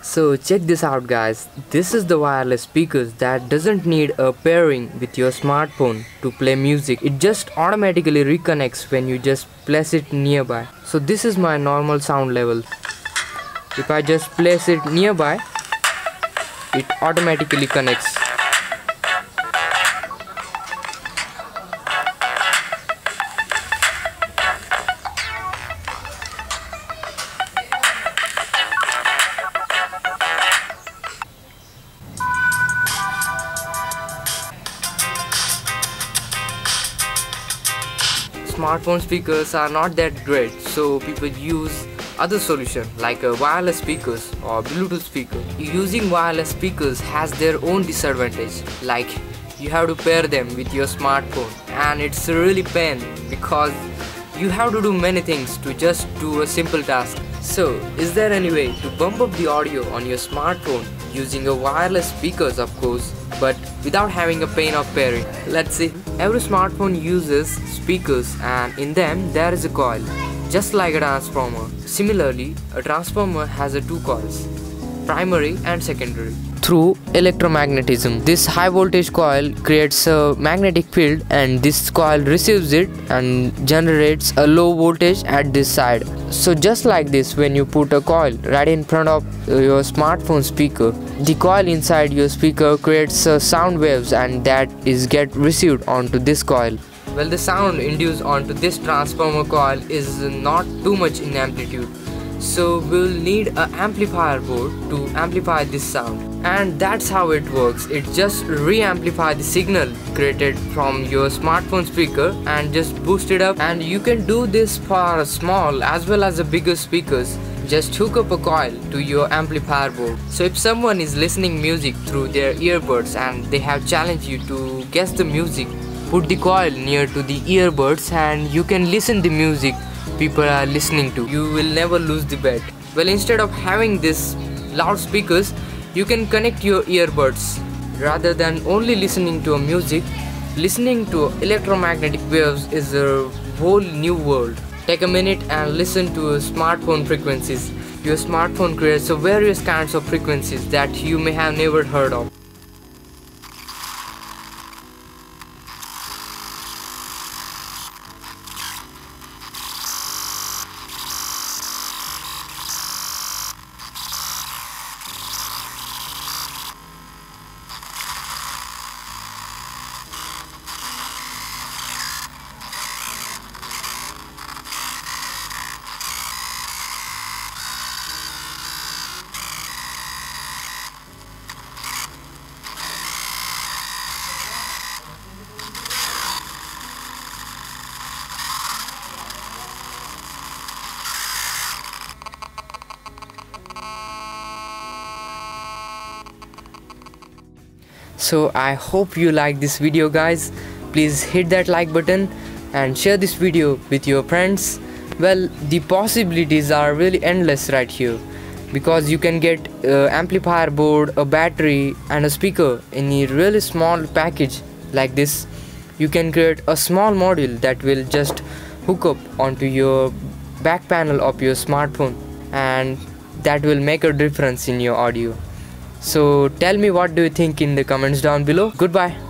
So check this out guys, this is the wireless speakers that doesn't need a pairing with your smartphone to play music. It just automatically reconnects when you just place it nearby. So this is my normal sound level. If I just place it nearby, it automatically connects. Smartphone speakers are not that great, so people use other solution like wireless speakers or Bluetooth speaker. Using wireless speakers has their own disadvantage, like you have to pair them with your smartphone, and it's really pain because you have to do many things to just do a simple task. So is there any way to bump up the audio on your smartphone using a wireless speakers, of course, but without having a pain of pairing? Let's see. Every smartphone uses speakers, and in them there is a coil, just like a transformer. Similarly, a transformer has two coils, primary and secondary. Through electromagnetism, this high voltage coil creates a magnetic field, and this coil receives it and generates a low voltage at this side. So just like this, when you put a coil right in front of your smartphone speaker, the coil inside your speaker creates sound waves, and that is get received onto this coil. Well, the sound induced onto this transformer coil is not too much in amplitude, so we'll need an amplifier board to amplify this sound, and that's how it works. It just re-amplify the signal created from your smartphone speaker and just boost it up. And you can do this for small as well as the bigger speakers. Just hook up a coil to your amplifier board. So if someone is listening music through their earbuds and they have challenged you to guess the music, put the coil near to the earbuds and you can listen the music people are listening to. You will never lose the bet. Well, instead of having this loudspeakers, you can connect your earbuds. Rather than only listening to a music, listening to electromagnetic waves is a whole new world. Take a minute and listen to smartphone frequencies. Your smartphone creates various kinds of frequencies that you may have never heard of. So I hope you like this video guys. Please hit that like button and share this video with your friends. Well, the possibilities are really endless right here, because you can get amplifier board, a battery and a speaker in a really small package like this. You can create a small module that will just hook up onto your back panel of your smartphone, and that will make a difference in your audio. So tell me what do you think in the comments down below. Goodbye.